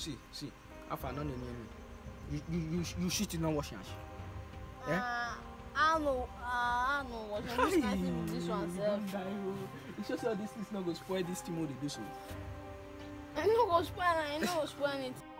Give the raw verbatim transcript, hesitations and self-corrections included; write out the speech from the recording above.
see, see. If I don't know you, you, you, you shoot in no washing. Yeah. Uh, I know. Uh, I know what I'm this one, sir. It's just that this is not going to spoil this team. What they do so. I know go spoil. I know spoil it.